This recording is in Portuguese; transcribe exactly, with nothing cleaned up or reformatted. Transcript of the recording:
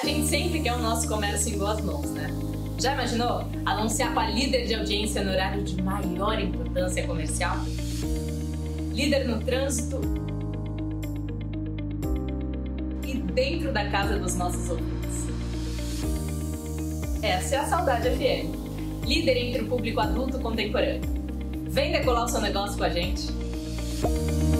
A gente sempre quer o nosso comércio em boas mãos, né? Já imaginou anunciar com a líder de audiência no horário de maior importância comercial? Líder no trânsito e dentro da casa dos nossos ouvintes. Essa é a Saudade F M, líder entre o público adulto contemporâneo. Vem decolar o seu negócio com a gente?